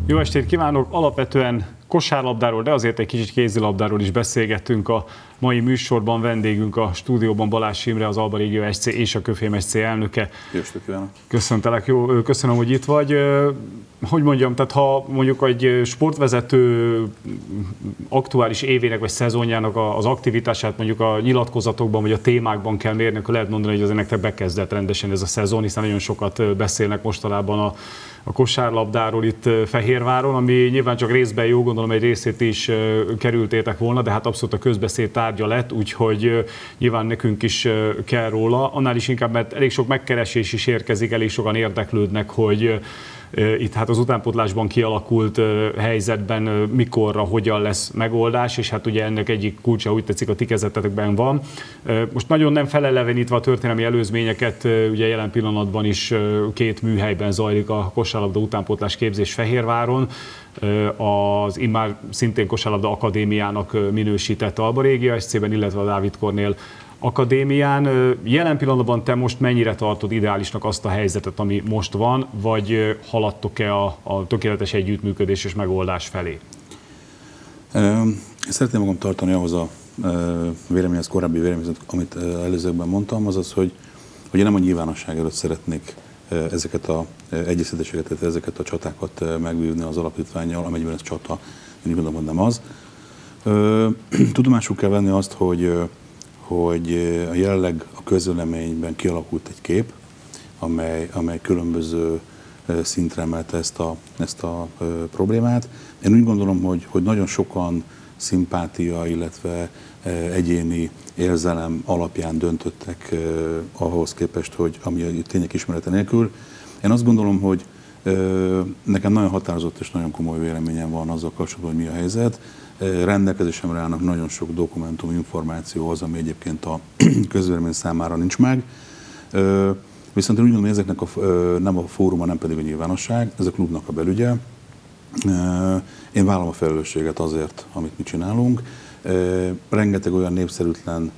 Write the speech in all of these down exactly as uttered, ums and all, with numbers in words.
Jó estét kívánok! Alapvetően kosárlabdáról, de azért egy kicsit kézilabdáról is beszélgettünk a mai műsorban. Vendégünk a stúdióban Balázs Imre, az Alba Régió es cé és a Köfém es cé elnöke. Jó estét kívánok! Köszöntelek, jó, köszönöm, hogy itt vagy. Hogy mondjam, tehát ha mondjuk egy sportvezető aktuális évének vagy szezonjának az aktivitását mondjuk a nyilatkozatokban vagy a témákban kell mérni, akkor lehet mondani, hogy azért nektek bekezdett rendesen ez a szezon, hiszen nagyon sokat beszélnek mostanában a a kosárlabdáról itt Fehérváron, ami nyilván csak részben jó, gondolom egy részét is kerültétek volna, de hát abszolút a közbeszéd tárgya lett, úgyhogy nyilván nekünk is kell róla. Annál is inkább, mert elég sok megkeresés is érkezik, elég sokan érdeklődnek, hogy itt hát az utánpótlásban kialakult helyzetben mikorra, hogyan lesz megoldás, és hát ugye ennek egyik kulcsa, úgy tetszik, a ti kezetetekben van. Most nagyon nem felelevenítve a történelmi előzményeket, ugye jelen pillanatban is két műhelyben zajlik a kosárlabda utánpótlás képzés Fehérváron, az immár szintén kosárlabda akadémiának minősített Alba Régió es cében, illetve a Dávid Kornél akadémián. Jelen pillanatban te most mennyire tartod ideálisnak azt a helyzetet, ami most van, vagy haladtok-e a, a tökéletes együttműködés és megoldás felé? Szeretném magam tartani ahhoz a véleményhez, korábbi véleményhez, amit előzőkben mondtam, azaz, hogy, hogy én nem a nyilvánosság előtt szeretnék ezeket az egyeztetéseket, ezeket a csatákat megvívni az alapítvánnyal, amennyiben ez csata, én úgy gondolom, hogy nem az. Tudomásul kell venni azt, hogy hogy a jelenleg a közvéleményben kialakult egy kép, amely, amely különböző szintre emelte ezt a, ezt a problémát. Én úgy gondolom, hogy, hogy nagyon sokan szimpátia, illetve egyéni érzelem alapján döntöttek ahhoz képest, hogy ami a tények ismerete nélkül. Én azt gondolom, hogy nekem nagyon határozott és nagyon komoly véleményem van azzal kapcsolatban, hogy mi a helyzet. Rendelkezésemre állnak nagyon sok dokumentum, információ az, ami egyébként a közvélemény számára nincs meg. Viszont én úgy gondolom, hogy ezeknek a, nem a fóruma, nem pedig a nyilvánosság, ez a klubnak a belügye. Én vállalom a felelősséget azért, amit mi csinálunk. Rengeteg olyan népszerűtlen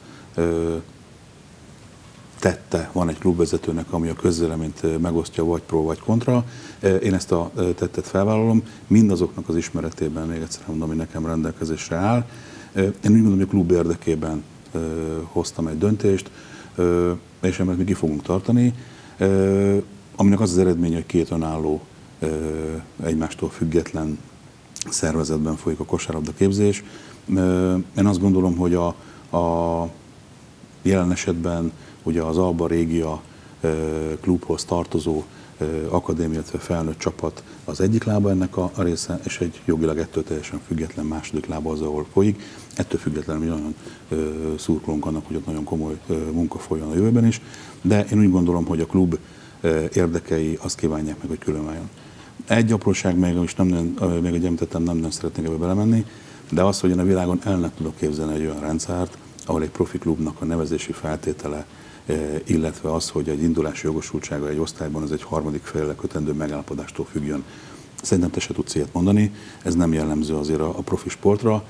tette van egy klubvezetőnek, ami a közvéleményt megosztja vagy pro, vagy kontra. Én ezt a tettet felvállalom, mindazoknak az ismeretében, még egyszer mondom, ami nekem rendelkezésre áll. Én úgy gondolom, hogy a klub érdekében hoztam egy döntést, és emellett mi ki fogunk tartani, aminek az az eredménye, hogy két önálló, egymástól független szervezetben folyik a kosárlabda képzés. Én azt gondolom, hogy a, a jelen esetben ugye az Alba Régia klubhoz tartozó akadémia, illetve felnőtt csapat az egyik lába ennek a, a része, és egy jogilag ettől teljesen független második lába az, ahol folyik. Ettől függetlenül nagyon szurkolunk annak, hogy ott nagyon komoly munka folyjon a jövőben is, de én úgy gondolom, hogy a klub érdekei azt kívánják meg, hogy különálljon. Egy apróság még, és nem, még egy említettem, nem, nem szeretnék ebbe belemenni, de az, hogy én a világon el nem tudok képzelni egy olyan rendszert, ahol egy profi klubnak a nevezési feltétele, illetve az, hogy egy indulási jogosultsága egy osztályban az egy harmadik féllel kötendő megállapodástól függjön. Szerintem te se tudsz ilyet mondani, ez nem jellemző azért a, a profi sportra.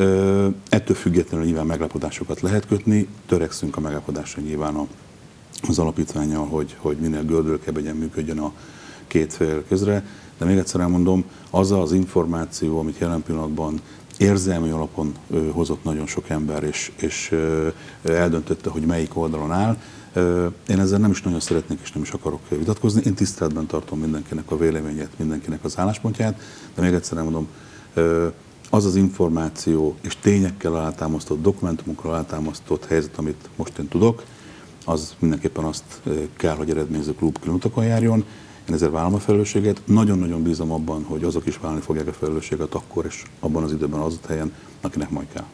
Ettől függetlenül nyilván megállapodásokat lehet kötni, törekszünk a megállapodásra nyilván az alapítvánnyal, hogy, hogy minél gördülkebben működjön a két fél közre, de még egyszer elmondom, az az információ, amit jelen pillanatban érzelmi alapon ö, hozott nagyon sok ember, és, és ö, eldöntötte, hogy melyik oldalon áll. Ö, én ezzel nem is nagyon szeretnék, és nem is akarok vitatkozni. Én tiszteletben tartom mindenkinek a véleményét, mindenkinek az álláspontját, de még egyszer elmondom, ö, az az információ és tényekkel alátámasztott, dokumentumokkal alátámasztott helyzet, amit most én tudok, az mindenképpen azt kell, hogy eredményező klub különutakon járjon. Én ezért vállalom a felelősséget. Nagyon-nagyon bízom abban, hogy azok is vállalni fogják a felelősséget akkor és abban az időben, az a helyen, akinek majd kell.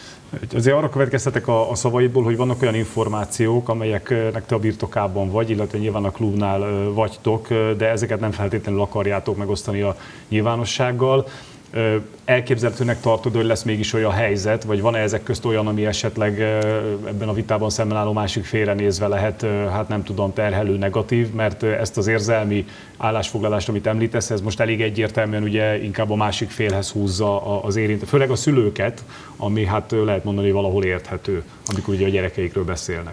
Azért arra következtetek a, a szavaidból, hogy vannak olyan információk, amelyeknek te a birtokában vagy, illetve nyilván a klubnál vagytok, de ezeket nem feltétlenül akarjátok megosztani a nyilvánossággal. Elképzelhetőnek tartod, hogy lesz mégis olyan helyzet, vagy van-e ezek közt olyan, ami esetleg ebben a vitában szemben álló másik félre nézve lehet, hát nem tudom, terhelő, negatív, mert ezt az érzelmi állásfoglalást, amit említesz, ez most elég egyértelműen ugye inkább a másik félhez húzza az érintett, főleg a szülőket, ami hát lehet mondani valahol érthető, amikor ugye a gyerekeikről beszélnek.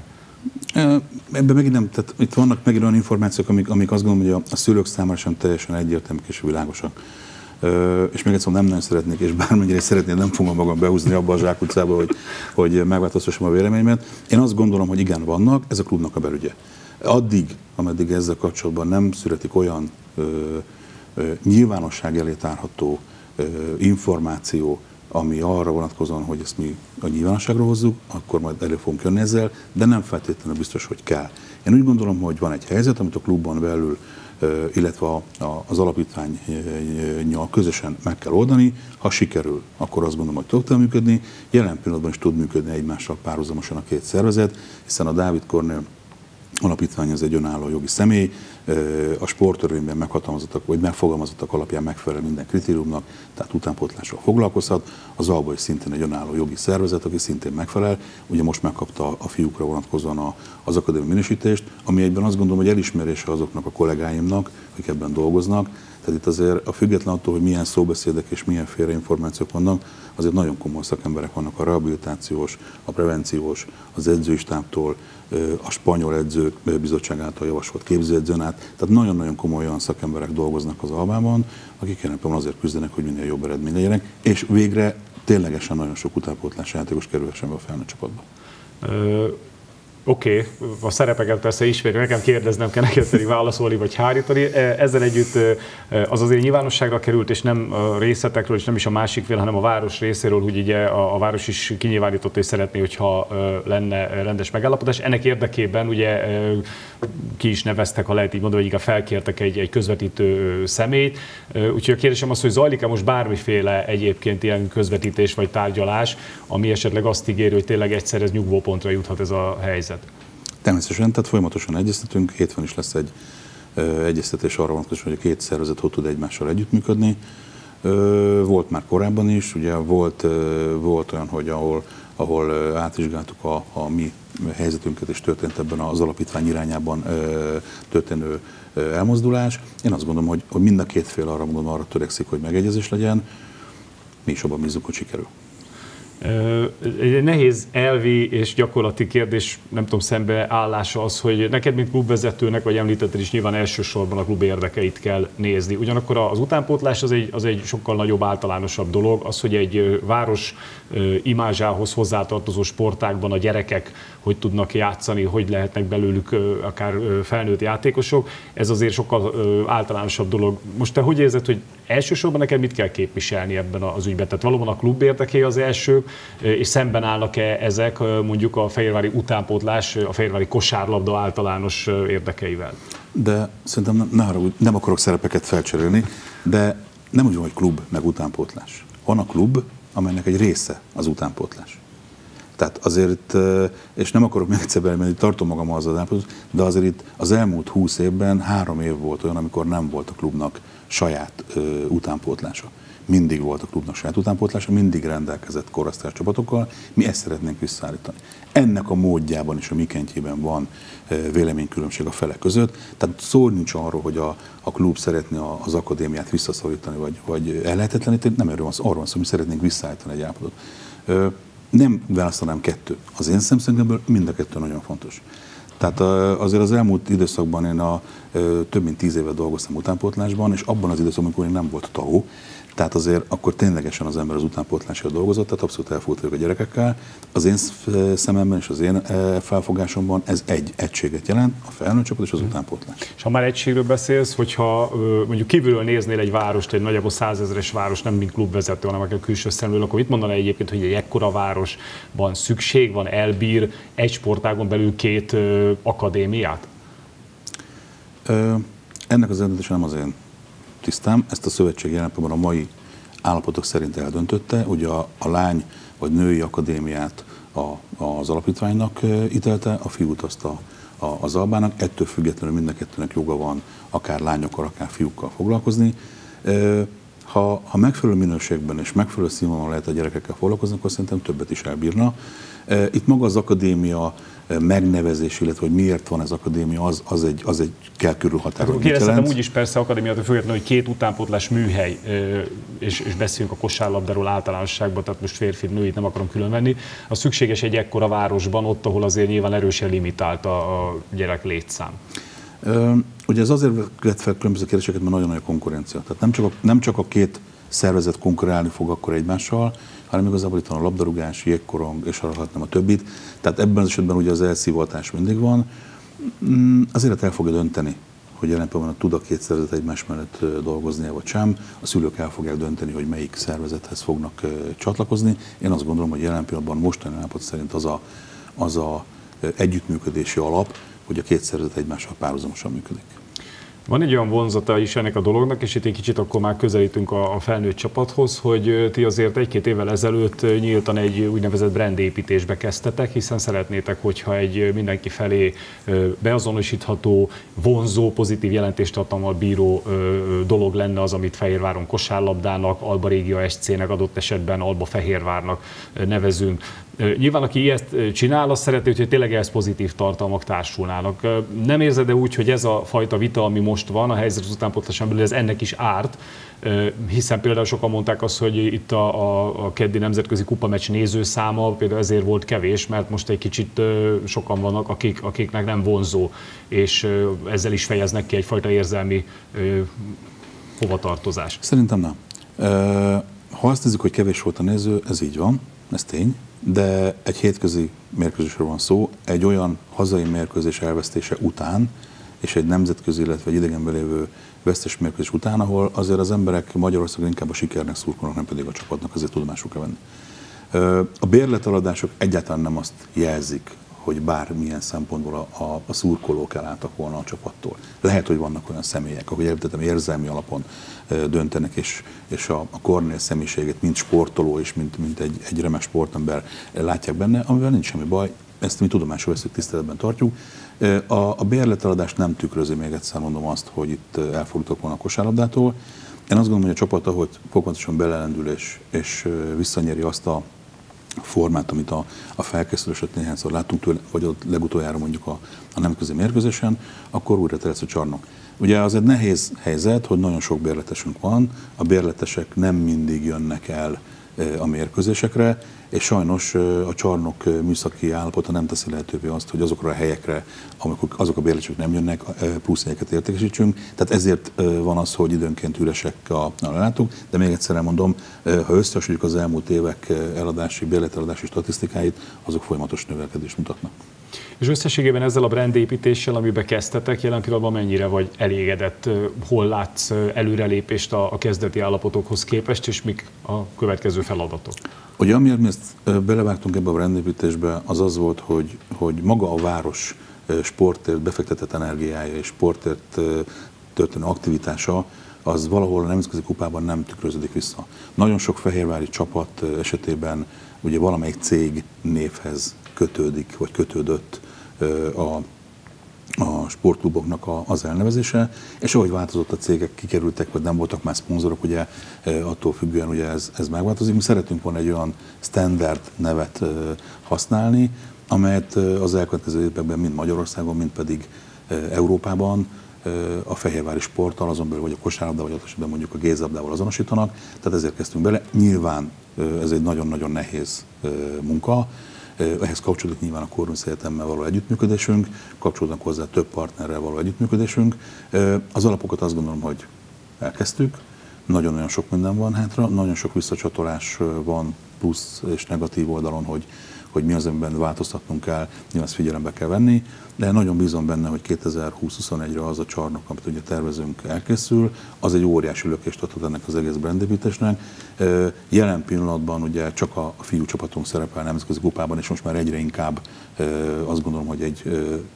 Ebben megint nem, tehát itt vannak megint olyan információk, amik, amik azt gondolom, hogy a, a szülők számára sem teljesen egyértelműek és világosak. És még egyszer nem nagyon szeretnék, és bármennyire szeretnék, nem fogom magam behúzni abba a zsákutcába, hogy, hogy megváltoztassam a véleményemet. Én azt gondolom, hogy igen, vannak, ez a klubnak a belügye. Addig, ameddig ezzel kapcsolatban nem születik olyan ö, ö, nyilvánosság elé tárható ö, információ, ami arra vonatkozóan, hogy ezt mi a nyilvánosságra hozzuk, akkor majd elő fogunk jönni ezzel, de nem feltétlenül biztos, hogy kell. Én úgy gondolom, hogy van egy helyzet, amit a klubban belül, illetve az alapítvánnyal közösen meg kell oldani. Ha sikerül, akkor azt gondolom, hogy tud működni. Jelen pillanatban is tud működni egymással párhuzamosan a két szervezet, hiszen a Dávid Kornél alapítvány az egy önálló jogi személy, a sporttörvényben meghatalmazottak vagy megfogalmazottak alapján megfelel minden kritériumnak, tehát utánpótlással foglalkozhat. Az Alba is szintén egy önálló jogi szervezet, aki szintén megfelel. Ugye most megkapta a fiúkra vonatkozóan az akadémiai minősítést, ami egyben azt gondolom, hogy elismerése azoknak a kollégáimnak, akik ebben dolgoznak. Tehát itt azért a független attól, hogy milyen szóbeszédek és milyen félreinformációk vannak, azért nagyon komoly szakemberek vannak a rehabilitációs, a prevenciós, az edzői stábtól, a spanyol edzők bizottság által javasolt képzőedzőn át. Tehát nagyon-nagyon komoly olyan szakemberek dolgoznak az Albában, akik jelenleg azért küzdenek, hogy minél jobb eredmény legyenek, és végre ténylegesen nagyon sok utánpótlás játékos kerülhessen be a felnőtt csapatba. Oké, okay. A szerepeket persze ismerjük, nekem kérdeznem kell, neked pedig válaszolni vagy hárítani. Ezzel együtt az azért nyilvánosságra került, és nem a részletekről, és nem is a másik fél, hanem a város részéről, hogy ugye a, a város is kinyilvánított, hogy szeretné, hogyha lenne rendes megállapodás. Ennek érdekében ugye ki is neveztek, ha lehet így mondani, hogy inkább felkértek egy, egy közvetítő személyt. Úgyhogy a kérdésem az, hogy zajlik-e most bármiféle egyébként ilyen közvetítés vagy tárgyalás, ami esetleg azt ígéri, hogy tényleg egyszer ez nyugvópontra juthat ez a helyzet? Természetesen, tehát folyamatosan egyeztetünk, hétfőn is lesz egy ö, egyeztetés arra vonatkozóan, hogy a két szervezet hogy tud egymással együttműködni. Ö, volt már korábban is, ugye volt, ö, volt olyan, hogy ahol, ahol ö, átvizsgáltuk a, a mi helyzetünket, és történt ebben az alapítvány irányában ö, történő ö, elmozdulás. Én azt gondolom, hogy, hogy mind a két fél arra, mondom, arra törekszik, hogy megegyezés legyen. Mi is abban bízunk, hogy sikerül. Egy nehéz elvi és gyakorlati kérdés, nem tudom, szembeállása az, hogy neked, mint klubvezetőnek, vagy említetted is, nyilván elsősorban a klub érdekeit kell nézni. Ugyanakkor az utánpótlás az egy, az egy sokkal nagyobb, általánosabb dolog. Az, hogy egy város imázsához hozzátartozó sportágban a gyerekek hogy tudnak játszani, hogy lehetnek belőlük akár felnőtt játékosok, ez azért sokkal általánosabb dolog. Most te hogy érzed, hogy elsősorban neked mit kell képviselni ebben az ügyben? Tehát valóban a klub érdeké az első, és szemben állnak-e ezek mondjuk a fehérvári utánpótlás, a fehérvári kosárlabda általános érdekeivel? De szerintem nem, ne haragudj, nem akarok szerepeket felcserélni, de nem úgy van, hogy klub meg utánpótlás. Van a klub, amelynek egy része az utánpótlás. Tehát azért itt, és nem akarok még egyszer belemenni, tartom magam az az de azért itt az elmúlt húsz évben három év volt olyan, amikor nem volt a klubnak saját ö, utánpótlása. Mindig volt a klubnak saját utánpótlása, mindig rendelkezett korosztályos csapatokkal, mi ezt szeretnénk visszaállítani. Ennek a módjában és a mikéntjében van ö, véleménykülönbség a felek között, tehát szó nincs arról, hogy a, a klub szeretné az akadémiát visszaszorítani, vagy, vagy ellehetetleníteni, nem erről van szó, arról van szó, hogy szeretnénk visszaállítani egy állapotot. Ö, nem választanám kettő. Az én szemszögemből mind a kettő nagyon fontos. Tehát azért az elmúlt időszakban én a, több mint tíz évet dolgoztam utánpótlásban, és abban az időszakban, amikor én nem volt tagú, tehát azért akkor ténylegesen az ember az utánpótlásra dolgozott, tehát abszolút elfúlt vagyok a gyerekekkel. Az én szememben és az én felfogásomban ez egy egységet jelent, a felnőtt csapat és az utánpótlás. És ha már egységről beszélsz, hogyha mondjuk kívülről néznél egy várost, egy nagyjából százezeres város, nem mint klubvezető, hanem akár külső szemlélő, akkor mit mondaná egyébként, hogy egy ekkora városban szükség van, elbír egy sportágon belül két ö, akadémiát? Ö, ennek az eredménye nem az én tisztám, ezt a szövetség jelenleg a mai állapotok szerint eldöntötte, ugye a, a lány vagy női akadémiát a, az alapítványnak ítélte, a fiút azt a, a, az Albának, ettől függetlenül mind a kettőnek joga van akár lányokkal, akár fiúkkal foglalkozni. Ha, ha megfelelő minőségben és megfelelő színvonalon lehet a gyerekekkel foglalkozni, akkor szerintem többet is elbírna. Itt maga az akadémia megnevezés, illetve hogy miért van ez akadémia, az, az egy, az egy kell körülhatárolni. Kérdezhetem úgy is persze akadémiától függetlenül, hogy két utánpótlás műhely, és, és beszéljünk a kosárlabdáról általánosságban, tehát most férfi, nőit nem akarom különvenni, az szükséges egy ekkora városban, ott, ahol azért nyilván erősen limitált a, a gyerek létszám. ugye ez azért vett fel különböző kérdéseket, mert nagyon nagy a konkurencia. Tehát nem csak a, nem csak a két szervezet konkurálni fog akkor egymással, hanem igazából itt van a labdarúgás, jégkorong, és sorolhatnám a többit. Tehát ebben az esetben ugye az elszívatás mindig van. Az élet el fogja dönteni, hogy jelen pillanatban tud a két szervezet egymás mellett dolgozni, vagy sem. A szülők el fogják dönteni, hogy melyik szervezethez fognak csatlakozni. Én azt gondolom, hogy jelen pillanatban mostani állapot szerint az a, az a együttműködési alap, hogy a két szervezet egymással párhuzamosan működik. Van egy olyan vonzata is ennek a dolognak, és itt egy kicsit akkor már közelítünk a, a felnőtt csapathoz, hogy ti azért egy-két évvel ezelőtt nyíltan egy úgynevezett brandépítésbe kezdtetek, hiszen szeretnétek, hogyha egy mindenki felé beazonosítható, vonzó, pozitív jelentéstartalommal bíró dolog lenne az, amit Fehérváron kosárlabdának, Alba Régia es cé-nek, adott esetben Alba Fehérvárnak nevezünk. Nyilván, aki ilyet csinál, azt szeretné, hogy tényleg ehhez pozitív tartalmak társulnának. Nem érzed-e úgy, hogy ez a fajta vita, ami most van, a helyzet az utánpótláson belül, ez ennek is árt, hiszen például sokan mondták azt, hogy itt a, a, a keddi nemzetközi kupameccs nézőszáma például ezért volt kevés, mert most egy kicsit sokan vannak, akik, akiknek nem vonzó, és ezzel is fejeznek ki egyfajta érzelmi hovatartozást. Szerintem nem. Ha azt nézzük, hogy kevés volt a néző, ez így van, ez tény, de egy hétközi mérkőzésről van szó, egy olyan hazai mérkőzés elvesztése után, és egy nemzetközi, illetve egy idegenben lévő vesztes mérkőzés után, ahol azért az emberek Magyarországon inkább a sikernek szurkolnak, nem pedig a csapatnak, azért tudomásul kell venni. A bérleteladások egyáltalán nem azt jelzik, hogy bármilyen szempontból a, a, a szurkolók elálltak volna a csapattól. Lehet, hogy vannak olyan személyek, ahogy említettem, érzelmi alapon e, döntenek, és, és a, a Kornél személyiségét, mint sportoló és mint, mint egy, egy remek sportember látják benne, amivel nincs semmi baj, ezt mi tudomásul veszük, tiszteletben tartjuk. A, a bérleteladás nem tükrözi, még egyszer mondom azt, hogy itt elfordultak volna a kosárlabdától. Én azt gondolom, hogy a csapat, ahogy fokozatosan belelendül és, és visszanyeri azt a formát, amit a, a felkészülését néhányszor láttunk tőle, vagy ott legutoljára mondjuk a, a nemzetközi mérkőzésen, akkor újra teresz a csarnok. Ugye az egy nehéz helyzet, hogy nagyon sok bérletesünk van, a bérletesek nem mindig jönnek el a mérkőzésekre, és sajnos a csarnok műszaki állapota nem teszi lehetővé azt, hogy azokra a helyekre, amikor azok a bérletesek nem jönnek, plusz helyeket értékesítsünk. Tehát ezért van az, hogy időnként üresek a, a látók, de még egyszer mondom, ha összehasonlítjuk az elmúlt évek eladási, bérleteladási statisztikáit, azok folyamatos növekedést mutatnak. És összességében ezzel a brandépítéssel, amiben kezdtetek, jelen pillanatban mennyire vagy elégedett? Hol látsz előrelépést a kezdeti állapotokhoz képest, és mik a következő feladatok? Ugye amiért mi ezt belevágtunk ebbe a brandépítésbe, az az volt, hogy, hogy maga a város sportért befektetett energiája és sportért történő aktivitása, az valahol a nemzetközi kupában nem tükröződik vissza. Nagyon sok fehérvári csapat esetében ugye valamelyik cég névhez kötődik, vagy kötődött a, a sportkluboknak a, az elnevezése, és ahogy változott a cégek, kikerültek, vagy nem voltak már szponzorok, ugye attól függően ugye ez, ez megváltozik. Mi szeretünk volna egy olyan standard nevet használni, amelyet az elkövetkező években mind Magyarországon, mind pedig Európában a fehérvári sporttal, azon belül vagy a kosárlabda, vagy ott esetben mondjuk a kézilabdával azonosítanak, tehát ezért kezdtünk bele. Nyilván ez egy nagyon-nagyon nehéz munka, ehhez kapcsolódik nyilván a Corvinus Egyetemmel való együttműködésünk, kapcsolódnak hozzá több partnerrel való együttműködésünk. Az alapokat azt gondolom, hogy elkezdtük, nagyon-nagyon sok minden van hátra, nagyon sok visszacsatolás van plusz és negatív oldalon, hogy, hogy mi az, amiben változtatnunk kell, nyilván ezt figyelembe kell venni, de nagyon bízom benne, hogy kétezer-húsz-huszonegyre az a csarnok, amit ugye tervezünk, elkészül, az egy óriási lökést adhat ennek az egész brandépítésnek. Jelen pillanatban ugye csak a fiú csapatunk szerepel nemzetközi kupában, és most már egyre inkább azt gondolom, hogy egy,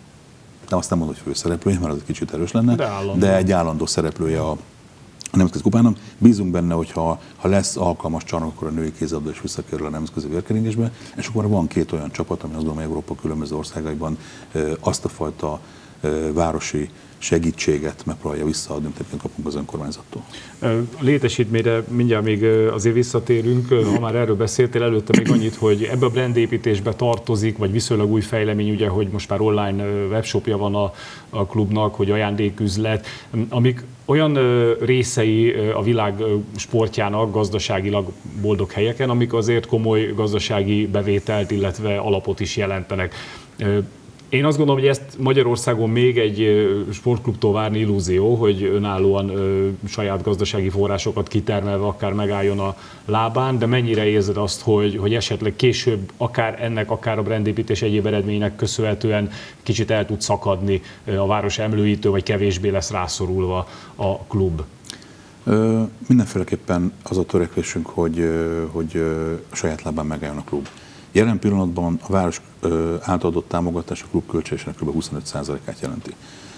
de azt nem mondom, hogy főszereplője, mert az egy kicsit erős lenne, de, de egy állandó szereplője a a nemzetközi kupának. Bízunk benne, hogy ha, ha lesz alkalmas csarnok, akkor a női kézilabda is visszakerül a nemzetközi vérkeringésbe, és akkor van két olyan csapat, ami azt gondolom, Európa különböző országaiban azt a fajta városi segítséget megpróbálja visszaadni, amit kapunk az önkormányzattól. A létesítményre mindjárt még azért visszatérünk, ha már erről beszéltél, előtte még annyit, hogy ebbe a brandépítésbe tartozik, vagy viszonylag új fejlemény, ugye, hogy most már online webshopja van a, a klubnak, hogy ajándéküzlet, amik olyan részei a világ sportjának gazdaságilag boldog helyeken, amik azért komoly gazdasági bevételt, illetve alapot is jelentenek. Én azt gondolom, hogy ezt Magyarországon még egy sportklubtól várni illúzió, hogy önállóan ö, saját gazdasági forrásokat kitermelve akár megálljon a lábán, de mennyire érzed azt, hogy, hogy esetleg később akár ennek, akár a brandépítés egyéb eredménynek köszönhetően kicsit el tud szakadni a város emlőitől, vagy kevésbé lesz rászorulva a klub? Ö, mindenféleképpen az a törekvésünk, hogy, hogy a saját lábán megálljon a klub. Jelen pillanatban a város által adott támogatás a klub költségésének kb. huszonöt százalékát jelenti.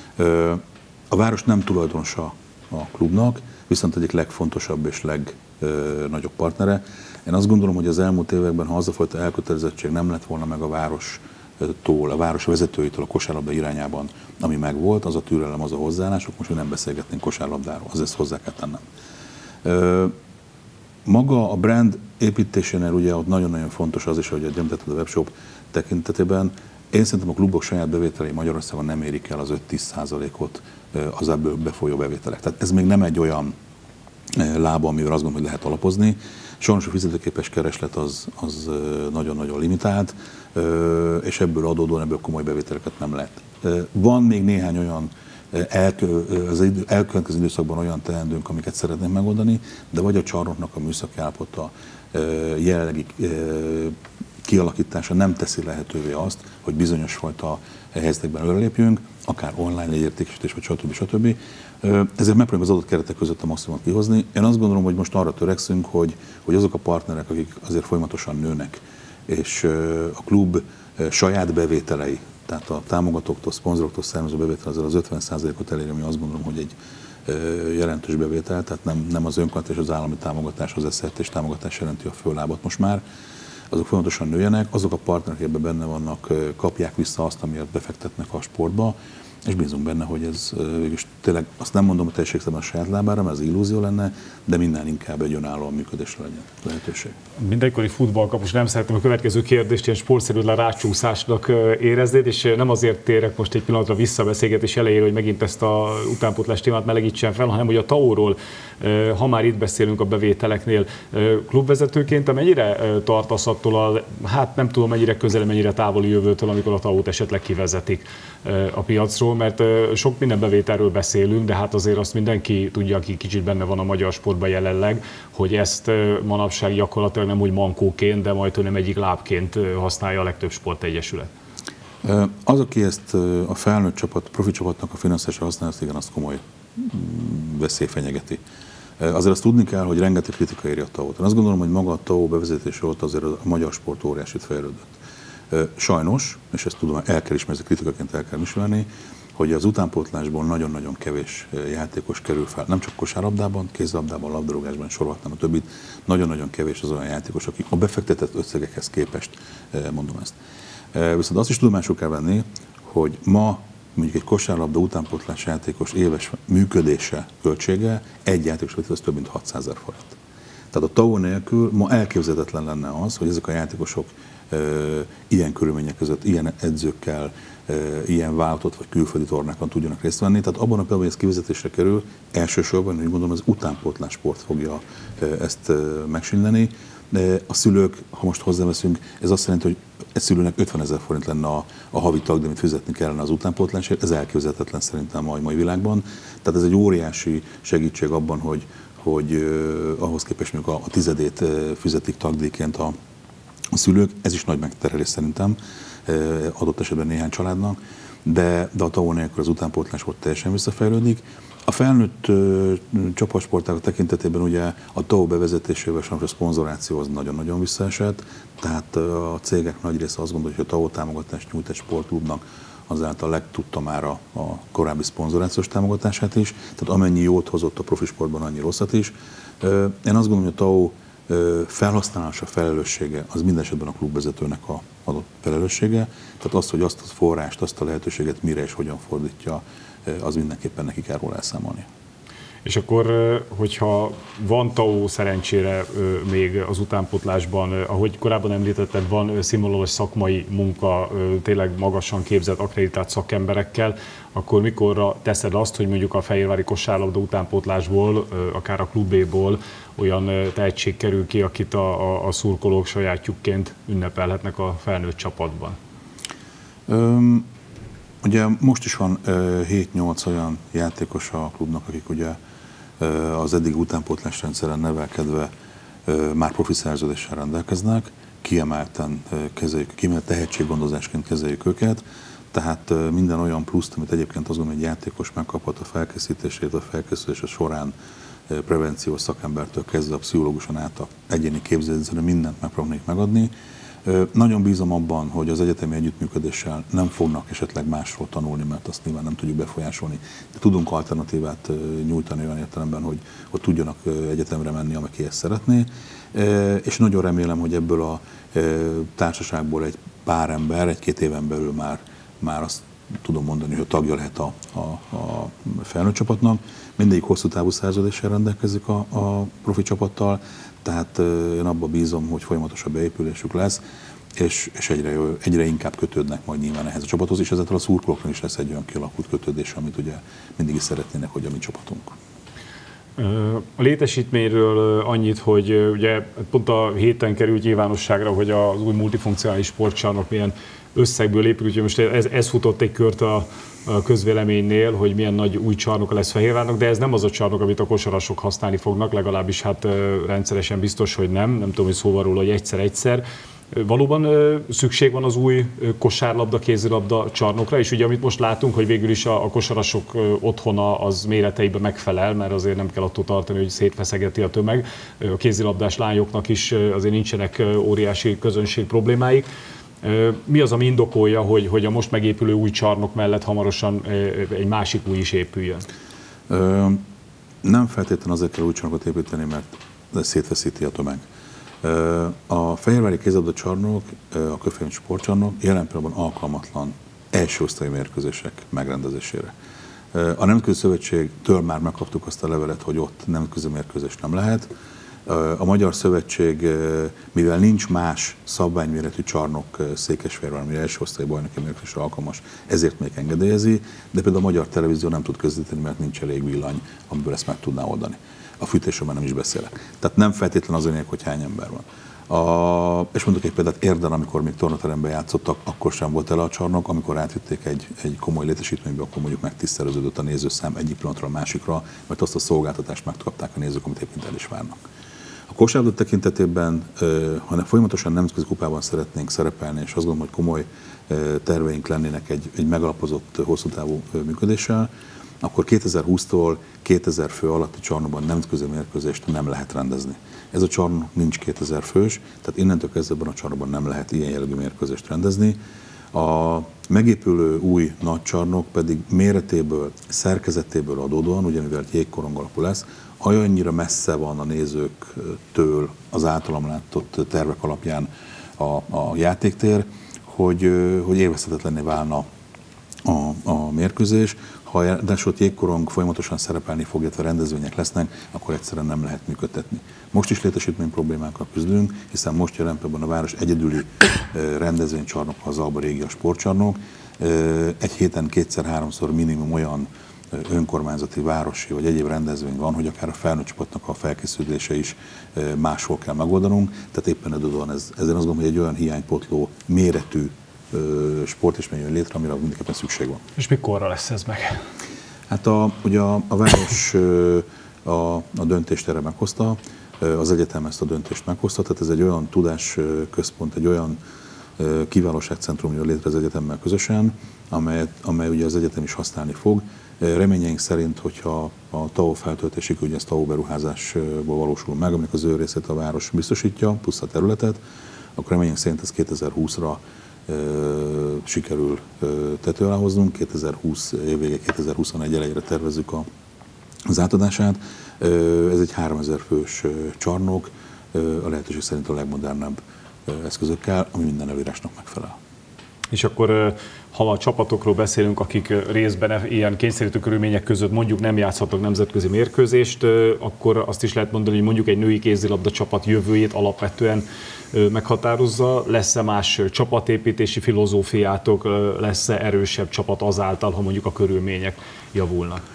A város nem tulajdonosa a klubnak, viszont egyik legfontosabb és legnagyobb partnere. Én azt gondolom, hogy az elmúlt években, ha az a fajta elkötelezettség nem lett volna meg a várostól, a város vezetőitől a kosárlabda irányában, ami megvolt, az a türelem, az a hozzáállás, most mi nem beszélgetnénk kosárlabdáról, az ezt hozzá kell tennem. Maga a brand építésénél ugye ott nagyon-nagyon fontos az is, hogy említetted a webshop tekintetében. Én szerintem a klubok saját bevételei Magyarországon nem érik el az öt-tíz százalékot az ebből befolyó bevételek. Tehát ez még nem egy olyan lába, amivel azt gondolom, hogy lehet alapozni. Sajnos a fizetőképes kereslet az, az nagyon-nagyon limitált, és ebből adódóan ebből komoly bevételeket nem lehet. Van még néhány olyan Elkö, az elkövetkező időszakban olyan teendőnk, amiket szeretnénk megoldani, de vagy a csarnoknak a műszaki állapota jelenlegi kialakítása nem teszi lehetővé azt, hogy bizonyos fajta helyzetekben előrelépjünk, akár online értékesítés, vagy stb. stb. Ezért megpróbáljuk az adott keretek között a maximumot kihozni. Én azt gondolom, hogy most arra törekszünk, hogy, hogy azok a partnerek, akik azért folyamatosan nőnek, és a klub saját bevételei, tehát a támogatóktól, szponzoroktól származó bevétel azért az ötven százalékot elér, ami azt gondolom, hogy egy jelentős bevétel, tehát nem, nem az önkormányzat és az állami támogatás, az eszeltés támogatás jelenti a föllábat most már. Azok folyamatosan nőjenek, azok a partnerek, ebben benne vannak, kapják vissza azt, amiért befektetnek a sportba, és bízunk benne, hogy ez végülis tényleg, azt nem mondom, hogy teljességszerűen a saját lábára, mert az illúzió lenne, de minden inkább egy önállóan működésre legyen lehetőség. Mindenkori futballkapus, nem szeretném a következő kérdést ilyen sportszerűtlen rácsúszásnak éreznéd, és nem azért térek most egy pillanatra vissza a beszélgetés elejére, hogy megint ezt a utánpótlás témát melegítsen fel, hanem hogy a té á o-ról, ha már itt beszélünk a bevételeknél, klubvezetőként mennyire tartasz attól a, hát nem tudom mennyire közel, mennyire távoli jövőtől, amikor a té á o-t esetleg kivezetik a piacról, mert sok minden bevételről beszélünk, de hát azért azt mindenki tudja, aki kicsit benne van a magyar sportban jelenleg, hogy ezt manapság gyakorlatilag nem úgy mankóként, de majd nem egyik lábként használja a legtöbb sportegyesület. Az, aki ezt a felnőtt csapat, profi csapatnak a finanszírozásra használja, azt igen, azt komoly veszély fenyegeti. Azért azt tudni kell, hogy rengeteg kritika éri a té á o-t. Én azt gondolom, hogy maga a té á o bevezetése óta azért a magyar sport óriásit fejlődött. Sajnos, és ezt tudom, el kell ismerni, kritikaként el kell ismerni, hogy az utánpótlásból nagyon-nagyon kevés játékos kerül fel. Nem csak kosárlabdában, kézilabdában, labdarúgásban, sorolhatnám a többit. Nagyon-nagyon kevés az olyan játékos, akik a befektetett összegekhez képest, mondom ezt. Viszont azt is tudomásul kell venni, hogy ma mondjuk egy kosárlabda utánpótlás játékos éves működése, költsége egy játékos az több mint hatszázezer forint. Tehát a té á o nélkül ma elképzelhetetlen lenne az, hogy ezek a játékosok e, ilyen körülmények között, ilyen edzőkkel, e, ilyen vállalatot vagy külföldi tornákon tudjanak részt venni. Tehát abban a pillanatban, hogy ez kivezetésre kerül, elsősorban, úgy gondolom, az utánpótlás sport fogja e, ezt e, megsínleni. De a szülők, ha most hozzáveszünk, ez azt jelenti, hogy egy szülőnek ötvenezer forint lenne a, a havi tagdíj, amit fizetni kellene az utánpótlásért. Ez elképzelhetetlen szerintem a mai világban. Tehát ez egy óriási segítség abban, hogy hogy uh, ahhoz képest mondjuk a, a tizedét uh, fizetik tagdíjként a, a szülők. Ez is nagy megterhelés szerintem, uh, adott esetben néhány családnak, de, de a té á o nélkül az utánpótlás volt teljesen visszafejlődik. A felnőtt uh, csapatsportágok tekintetében ugye a té á o bevezetésével sajnos a szponzoráció az nagyon-nagyon visszaesett, tehát uh, a cégek nagy része azt gondolja, hogy a té á o támogatást nyújt egy sportklubnak, azáltal legtudta már a, a korábbi szponzorációs támogatását is, tehát amennyi jót hozott a profi sportban, annyi rosszat is. Én azt gondolom, hogy a té á o felhasználása, felelőssége, az minden esetben a klubvezetőnek a adott felelőssége, tehát az, hogy azt a forrást, azt a lehetőséget mire és hogyan fordítja, az mindenképpen neki kell róla elszámolni. És akkor, hogyha van té á o szerencsére még az utánpótlásban, ahogy korábban említetted, van színvonalas szakmai munka, tényleg magasan képzett, akkreditált szakemberekkel, akkor mikorra teszed azt, hogy mondjuk a fehérvári kosárlabda utánpótlásból, akár a klubéból olyan tehetség kerül ki, akit a, a, a szurkolók sajátjukként ünnepelhetnek a felnőtt csapatban? Um. Ugye most is van hét-nyolc olyan játékos a klubnak, akik ugye az eddig utánpótlás rendszeren nevelkedve már profi szerződéssel rendelkeznek, kiemelten kezeljük, kiemelt tehetséggondozásként kezeljük őket, tehát minden olyan pluszt, amit egyébként azon, hogy egy játékos megkaphat a felkészítését, a felkészülése során prevenciós szakembertől kezdve a pszichológuson át a egyéni képzésre mindent megpróbálnék megadni. Nagyon bízom abban, hogy az egyetemi együttműködéssel nem fognak esetleg másról tanulni, mert azt nyilván nem tudjuk befolyásolni. De tudunk alternatívát nyújtani olyan értelemben, hogy ott tudjanak egyetemre menni, amelyik ezt szeretné. És nagyon remélem, hogy ebből a társaságból egy pár ember, egy-két éven belül már, már azt tudom mondani, hogy tagja lehet a, a, a felnőtt csapatnak. Mindegyik hosszú távú szerződéssel rendelkezik a, a profi csapattal, tehát én abban bízom, hogy folyamatos a beépülésük lesz, és, és egyre, egyre inkább kötődnek majd nyilván ehhez a csapathoz, és ezáltal a szurkolóknak is lesz egy olyan kialakult kötődés, amit ugye mindig is szeretnének, hogy a mi csapatunk. A létesítményről annyit, hogy ugye pont a héten került nyilvánosságra, hogy az új multifunkcionális sportcsarnok milyen összegből épül, úgyhogy most ez, ez futott egy kört a, a közvéleménynél, hogy milyen nagy új csarnoka lesz Fehérvárnak, de ez nem az a csarnok, amit a kosarasok használni fognak, legalábbis hát rendszeresen biztos, hogy nem, nem tudom, hogy szó van róla, hogy egyszer-egyszer. Valóban szükség van az új kosárlabda, kézilabda csarnokra, és ugye amit most látunk, hogy végül is a, a kosarasok otthona az méreteiben megfelel, mert azért nem kell attól tartani, hogy szétfeszegeti a tömeg. A kézilabdás lányoknak is azért nincsenek óriási közönség problémáik. Mi az, ami indokolja, hogy, hogy a most megépülő új csarnok mellett hamarosan egy másik új is épüljön? Ö, nem feltétlenül azért kell új csarnokot építeni, mert ez szétfeszíti a tömeg. A Fehérvári kézilabda csarnok, a Köfény sportcsarnok jelen pillanatban alkalmatlan első osztályi mérkőzések megrendezésére. A Nemzetközi Szövetségtől már megkaptuk azt a levelet, hogy ott nemzetközi mérkőzés nem lehet. A Magyar Szövetség, mivel nincs más szabványméretű csarnok Székesfehérváron, ami első osztályi bajnoki mérkőzésre alkalmas, ezért még engedélyezi, de például a Magyar Televízió nem tud közvetíteni, mert nincs elég villany, amiből ezt meg tudná oldani. A fűtésről már nem is beszélek. Tehát nem feltétlen az önék, hogy hány ember van. A, és mondok egy példát, Érden, amikor még tornateremben játszottak, akkor sem volt el a csarnok, amikor átvitték egy, egy komoly létesítménybe, akkor mondjuk megtiszteleződött a nézőszám egyik pillanatra a másikra, mert azt a szolgáltatást megkapták a nézők, amit éppen el is várnak. A kosárlabda tekintetében, ha folyamatosan nemzetközi kupában szeretnénk szerepelni, és azt gondolom, hogy komoly terveink lennének egy, egy megalapozott hosszú távú működéssel, akkor kétezer-húsztól kétezer fő alatti csarnokban nemzetközi mérkőzést nem lehet rendezni. Ez a csarnok nincs kétezer fős, tehát innentől kezdve ebben a csarnokban nem lehet ilyen jellegű mérkőzést rendezni. A megépülő új nagy csarnok pedig méretéből, szerkezetéből adódóan, ugye mivel jégkorong alapú lesz, olyannyira messze van a nézőktől az általam látott tervek alapján a, a játéktér, hogy, hogy élvezhetetlenné válna a, a mérkőzés. Ha ráadásul jégkorong folyamatosan szerepelni fog, illetve rendezvények lesznek, akkor egyszerűen nem lehet működtetni. Most is létesítmény problémákkal küzdünk, hiszen most jelen pillanatban a város egyedüli rendezvénycsarnok az Alba Régia sportcsarnok. Egy héten kétszer-háromszor minimum olyan önkormányzati, városi vagy egyéb rendezvény van, hogy akár a felnőtt csapatnak a felkészülése is máshol kell megoldanunk. Tehát éppen edődően ez, ezen azt gondolom, hogy egy olyan hiánypotló méretű sportesmény jön létre, amire mindenképpen szükség van. És mikorra lesz ez meg? Hát a, ugye a, a város a, a döntést erre meghozta, az egyetem ezt a döntést meghozta, tehát ez egy olyan tudásközpont, egy olyan kiválóságcentrum jön létre az egyetemmel közösen, amely, amely ugye az egyetem is használni fog. Reményeink szerint, hogyha a té á o feltöltésig, ugye ez té á o beruházásból valósul meg, aminek az ő részét a város biztosítja, plusz a területet, akkor reményeink szerint ez kétezer-húszra Ö, sikerül ö, tető alá hoznunk, kétezer-húsz évvége, kétezer-huszonegy elejére tervezzük a, az átadását. Ö, ez egy háromezer fős ö, csarnok, ö, a lehetőség szerint a legmodernebb ö, eszközökkel, ami minden előírásnak megfelel. És akkor, ha a csapatokról beszélünk, akik részben ilyen kényszerítő körülmények között mondjuk nem játszhatnak nemzetközi mérkőzést, akkor azt is lehet mondani, hogy mondjuk egy női kézilabda csapat jövőjét alapvetően meghatározza. Lesz-e más csapatépítési filozófiátok, lesz-e erősebb csapat azáltal, ha mondjuk a körülmények javulnak?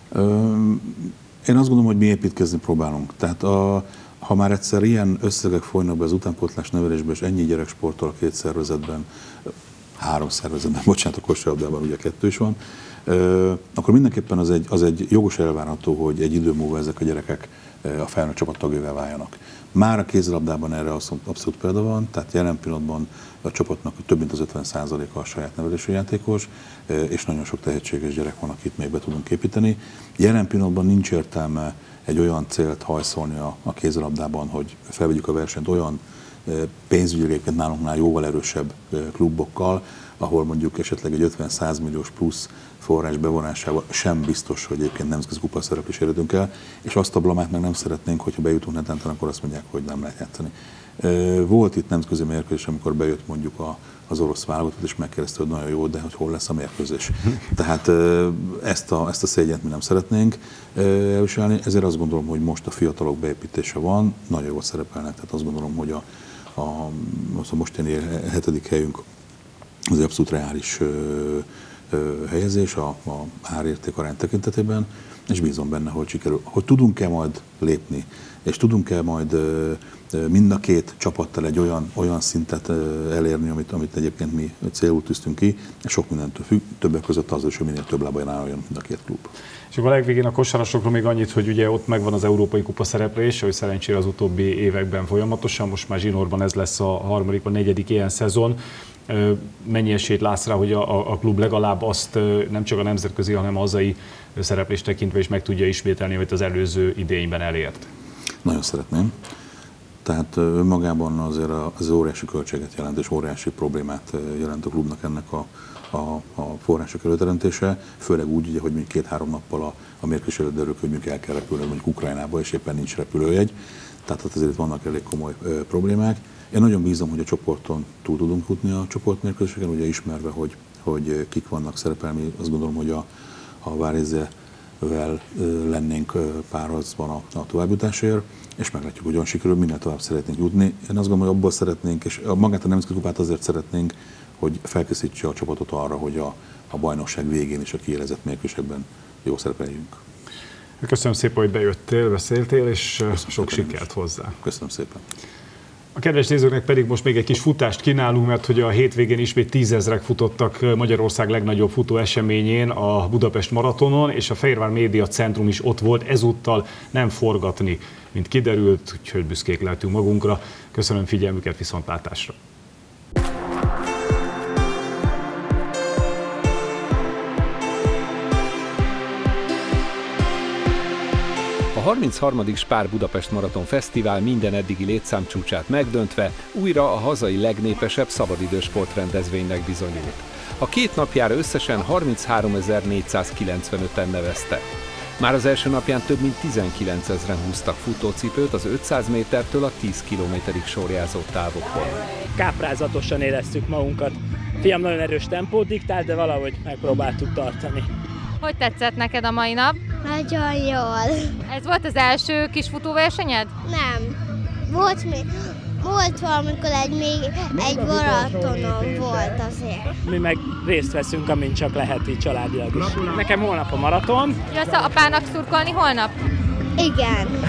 Én azt gondolom, hogy mi építkezni próbálunk. Tehát a, ha már egyszer ilyen összegek folynak be az utánpótlás nevelésbe, és ennyi gyerek sportol a két szervezetben, három szervezetben, bocsánat, a kosárlabdában ugye kettő is van, akkor mindenképpen az egy, az egy jogos elvárható, hogy egy idő múlva ezek a gyerekek a felnőtt csapat tagjává váljanak. Már a kézilabdában erre abszolút példa van, tehát jelen pillanatban a csapatnak több mint az ötven százaléka a saját nevelésű játékos, és nagyon sok tehetséges gyerek van, akit még be tudunk építeni. Jelen pillanatban nincs értelme egy olyan célt hajszolni a, a kézilabdában, hogy felvegyük a versenyt olyan pénzügyileg nálunknál jóval erősebb klubokkal, ahol mondjuk esetleg egy ötven-száz milliós plusz forrás bevonásával sem biztos, hogy egyébként nemzetközi kupa szereplés érhetünk el, és azt a blamát meg nem szeretnénk, hogyha bejutunk netenten, akkor azt mondják, hogy nem lehet játszani. Volt itt nemzetközi mérkőzés, amikor bejött mondjuk a, az orosz válogatott, és megkérdezte, hogy nagyon jó, de hogy hol lesz a mérkőzés. Tehát ezt a, ezt a szégyent mi nem szeretnénk elviselni, ezért azt gondolom, hogy most a fiatalok beépítése van, nagyon jól szerepelnek, tehát azt gondolom, hogy a, a, a mostani hetedik helyünk az egy abszolút reális helyezés a, a árérték arány tekintetében, és bízom benne, hogy sikerül. Hogy tudunk-e majd lépni, és tudunk-e majd mind a két csapattal egy olyan, olyan szintet elérni, amit, amit egyébként mi célul tűztünk ki, és sok mindentől függ, többek között az is, hogy minél több lábaján álljon mind a két klub. És akkor a legvégén a kosarasokról még annyit, hogy ugye ott megvan az Európai Kupa szereplés, hogy szerencsére az utóbbi években folyamatosan, most már zsinórban ez lesz a harmadik vagy negyedik ilyen szezon. Mennyi esélyt látsz rá, hogy a, a klub legalább azt nem csak a nemzetközi, hanem a hazai szereplést tekintve is meg tudja ismételni, amit az előző idényben elért? Nagyon szeretném. Tehát önmagában azért az óriási költséget jelent, és óriási problémát jelent a klubnak ennek a, a, a források előteremtése, főleg úgy, ugye, hogy mondjuk két-három nappal a, a mérkőzés előtt derül, hogy mondjuk el kell repülni mondjuk Ukrajnába, és éppen nincs repülőjegy. Tehát azért vannak elég komoly ö, problémák. Én nagyon bízom, hogy a csoporton túl tudunk jutni a csoportmérkőzéseken, ugye ismerve, hogy, hogy kik vannak szerepelni. Azt gondolom, hogy a, a Várézevel lennénk párharcban a, a továbbjutásért, és meglátjuk, hogy olyan sikerül, minél tovább szeretnénk jutni. Én azt gondolom, hogy abból szeretnénk, és magát a nemzetközi kupát azért szeretnénk, hogy felkészítse a csapatot arra, hogy a, a bajnokság végén és a kiélezett mérkőzésekben jó szerepeljünk. Köszönöm szépen, hogy bejöttél, beszéltél, és Köszönöm sok sikert hozzá. Köszönöm szépen. A kedves nézőknek pedig most még egy kis futást kínálunk, mert hogy a hétvégén ismét tízezrek futottak Magyarország legnagyobb futó eseményén, a Budapest maratonon, és a Fehérvár Média Centrum is ott volt, ezúttal nem forgatni, mint kiderült, úgyhogy büszkék lehetünk magunkra. Köszönöm figyelmüket, viszontlátásra! A harmincharmadik Spár Budapest Maraton Fesztivál minden eddigi létszámcsúcsát megdöntve újra a hazai legnépesebb szabadidős sportrendezvénynek bizonyult. A két napjára összesen harmincháromezer-négyszázkilencvenöten neveztek. Már az első napján több mint tizenkilencezren húztak futócipőt az ötszáz métertől a tíz kilométerig sorjázó távokon. Káprázatosan éreztük magunkat. Fiam nagyon erős tempót diktált, de valahogy megpróbáltuk tartani. Hogy tetszett neked a mai nap? Nagyon jól. Ez volt az első kis futóversenyed? Nem. Volt még, volt valamikor egy, még egy maratonom volt azért. Mi meg részt veszünk, amint csak lehet így családilag is. Nekem holnap a maraton. Jössz apának szurkolni holnap? Igen.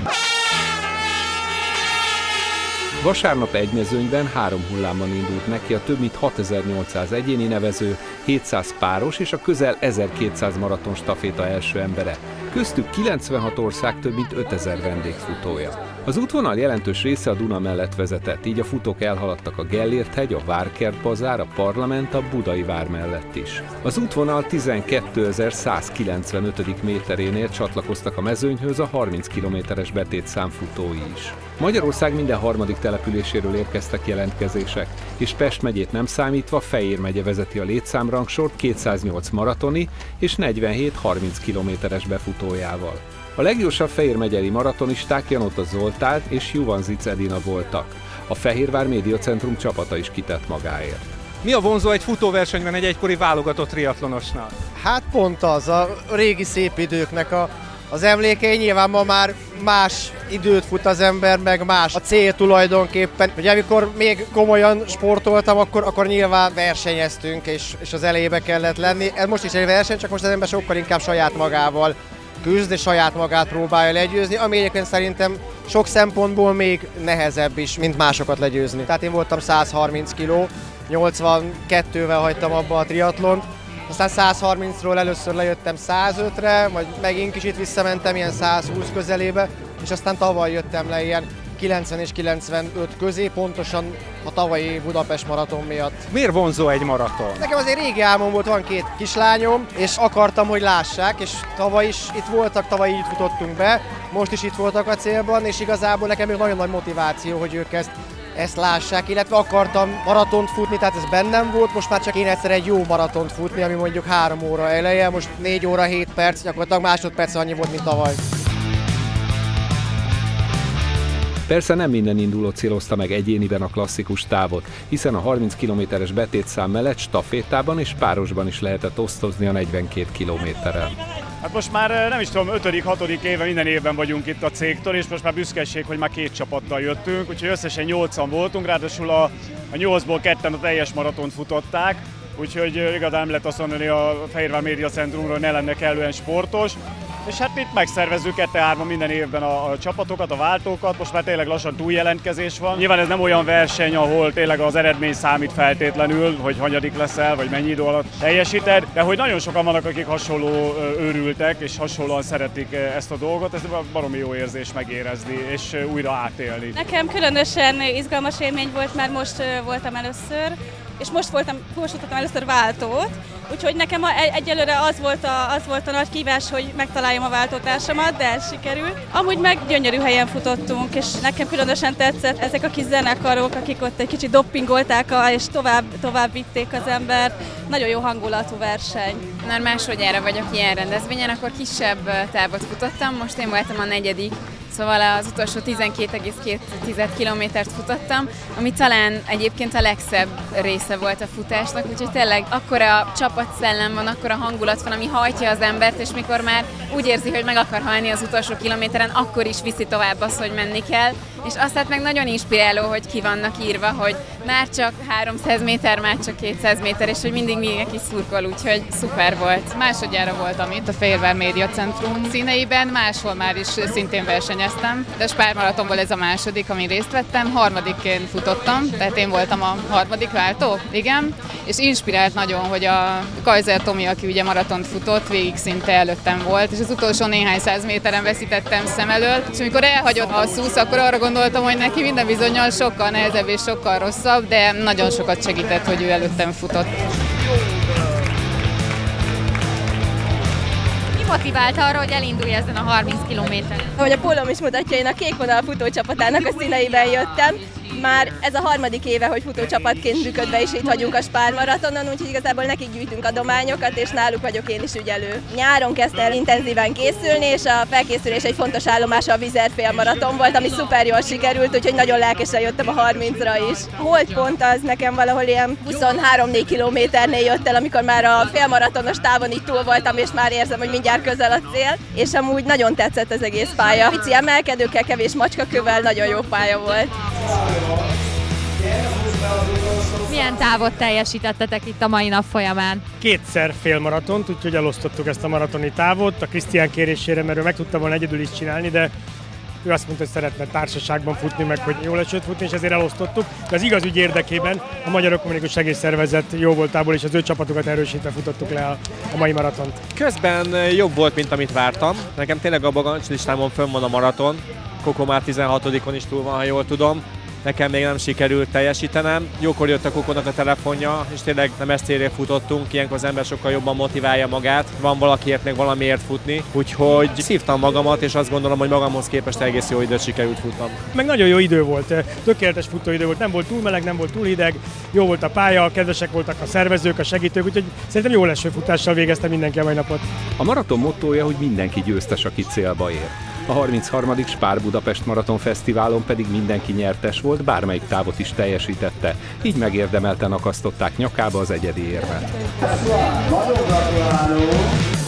Vasárnap egy mezőnyben három hullámban indult neki a több mint hatezer-nyolcszáz egyéni nevező, hétszáz páros és a közel ezerkétszáz maraton staféta első embere. Köztük kilencvenhat ország több mint ötezer vendégfutója. Az útvonal jelentős része a Duna mellett vezetett, így a futók elhaladtak a Gellért-hegy, a Várkert-bazár, a Parlament, a Budai vár mellett is. Az útvonal tizenkétezer-százkilencvenötödik méterénél csatlakoztak a mezőnyhöz a harminc kilométeres betétszám futói is. Magyarország minden harmadik településéről érkeztek jelentkezések, és Pest megyét nem számítva Fejér megye vezeti a létszámrangsort kétszáznyolc maratoni és negyvenhét harminc kilométeres befutójával. A leggyorsabb Fejér megyei maratonisták Janota Zoltán és Juvanzic Edina voltak. A Fehérvár Média Centrum csapata is kitett magáért. Mi a vonzó egy futóversenyben egy egykori válogatott triatlonosnak? Hát pont az, a régi szép időknek a, az emlékei. Nyilván ma már más időt fut az ember, meg más a cél tulajdonképpen. Ugye amikor még komolyan sportoltam, akkor, akkor nyilván versenyeztünk, és, és az elébe kellett lenni. Ez most is egy verseny, csak most az ember sokkal inkább saját magával küzd, és saját magát próbálja legyőzni, ami egyébként szerintem sok szempontból még nehezebb is, mint másokat legyőzni. Tehát én voltam száz harminc kiló, nyolcvankettővel hagytam abba a triatlont, aztán száz harmincról először lejöttem száz ötre, majd megint kicsit visszamentem ilyen száz húsz közelébe, és aztán tavaly jöttem le ilyen kilencven és kilencvenöt közé, pontosan a tavalyi Budapest maraton miatt. Miért vonzó egy maraton? Nekem azért régi álmom volt, van két kislányom, és akartam, hogy lássák, és tavaly is itt voltak, tavaly így futottunk be, most is itt voltak a célban, és igazából nekem még nagyon nagy motiváció, hogy ők ezt, ezt lássák, illetve akartam maratont futni, tehát ez bennem volt, most már csak én egyszer egy jó maratont futni, ami mondjuk három óra eleje, most négy óra hét perc, gyakorlatilag másodperc annyi volt, mint tavaly. Persze nem minden induló célozta meg egyéniben a klasszikus távot, hiszen a harminc kilométeres betétszám mellett stafétában és párosban is lehetett osztozni a negyvenkét kilométerrel. Hát most már nem is tudom, ötödik, hatodik éve minden évben vagyunk itt a cégtől, és most már büszkeség, hogy már két csapattal jöttünk, úgyhogy összesen nyolcan voltunk, ráadásul a, a nyolcból ketten a teljes maratont futották, úgyhogy igazán nem lehet azt mondani a Fehérvár Média Centrumról, hogy ne lenne kellően sportos. És hát itt megszervezzük kettő-hárman minden évben a, a csapatokat, a váltókat, most már tényleg lassan túljelentkezés van. Nyilván ez nem olyan verseny, ahol tényleg az eredmény számít feltétlenül, hogy hanyadik leszel, vagy mennyi idő alatt teljesíted, de hogy nagyon sokan vannak, akik hasonló őrültek, és hasonlóan szeretik ezt a dolgot, ez baromi jó érzés megérezni, és újra átélni. Nekem különösen izgalmas élmény volt, mert most voltam először, és most voltam, most voltam először váltót, úgyhogy nekem egyelőre az volt, a, az volt a nagy kívás, hogy megtaláljam a váltótársamat, de ez sikerült. Amúgy meg gyönyörű helyen futottunk, és nekem különösen tetszett ezek a kis zenekarok, akik ott egy kicsit doppingolták, és tovább, tovább vitték az embert. Nagyon jó hangulatú verseny. Már másodjára vagyok ilyen rendezvényen, akkor kisebb távot futottam, most én voltam a negyedik. Szóval az utolsó tizenkét egész két kilométert futottam, ami talán egyébként a legszebb része volt a futásnak, úgyhogy tényleg akkora csapatszellem van, akkora hangulat van, ami hajtja az embert, és mikor már úgy érzi, hogy meg akar halni az utolsó kilométeren, akkor is viszi tovább azt, hogy menni kell. És aztán meg nagyon inspiráló, hogy ki vannak írva, hogy már csak háromszáz méter, már csak kétszáz méter, és hogy mindig mindenki szurkol, úgyhogy szuper volt. Másodjára voltam itt a Fehérvár Média Centrum színeiben, máshol már is szintén versenyeztem, de a Spár maratonból ez a második, amin részt vettem, harmadikként futottam, tehát én voltam a harmadik váltó, igen, és inspirált nagyon, hogy a Kaiser Tomi, aki ugye maratont futott, végig szinte előttem volt, és az utolsó néhány száz méteren veszítettem szem elől, és amikor elhagyott a szusz, akkor arra gondoltam, hogy neki minden bizonnyal sokkal nehezebb és sokkal rosszabb, de nagyon sokat segített, hogy ő előttem futott. Mi motiválta arra, hogy elindulj ezen a harminc kilométeren? Ahogy a pólóm is mutatja, én a Kék Vonal futócsapatának a színeiben jöttem. Már ez a harmadik éve, hogy futócsapatként működve is itt vagyunk a Spár maratonon, úgyhogy igazából nekik gyűjtünk adományokat, és náluk vagyok én is ügyelő. Nyáron kezdte el intenzíven készülni, és a felkészülés egy fontos állomása a Vizert félmaraton volt, ami szuper jól sikerült, úgyhogy nagyon lelkesen jöttem a harmincra is. A holdpont az nekem valahol ilyen huszonhárom-négy kilométernél jött el, amikor már a félmaratonos távon így túl voltam, és már érzem, hogy mindjárt közel a cél, és amúgy nagyon tetszett az egész pálya. Pici emelkedőkkel, kevés macskakövel, nagyon jó pálya volt. Milyen távot teljesítettetek itt a mai nap folyamán? Kétszer félmaratont, úgyhogy elosztottuk ezt a maratoni távot. A Krisztián kérésére, mert ő meg tudta volna egyedül is csinálni, de ő azt mondta, hogy szeretne társaságban futni, meg hogy jól esőt futni, és ezért elosztottuk. De az igaz ügy érdekében a Magyar Ökumenikus Segélyszervezet jó voltából, és az ő csapatokat erősítve futottuk le a, a mai maratont. Közben jobb volt, mint amit vártam. Nekem tényleg a bagancslistámon fönn van a maraton. Koko már tizenhatodikon is túl van, ha jól tudom. Nekem még nem sikerült teljesítenem. Jókor jött a Kokónak a telefonja, és tényleg nem ezt célra futottunk, ilyenkor az ember sokkal jobban motiválja magát, van valakiért meg valamiért futni, úgyhogy szívtam magamat, és azt gondolom, hogy magamhoz képest egész jó időt sikerült futnom. Meg nagyon jó idő volt, tökéletes futóidő volt, nem volt túl meleg, nem volt túl hideg, jó volt a pálya, kedvesek voltak a szervezők, a segítők, úgyhogy szerintem jó leső futással végezte mindenki a mai napot. A maraton mottója, hogy mindenki győztes, aki célba ér. A harmincharmadik Spár Budapest Maraton Fesztiválon pedig mindenki nyertes volt, bármelyik távot is teljesítette, így megérdemelten akasztották nyakába az egyedi érmet.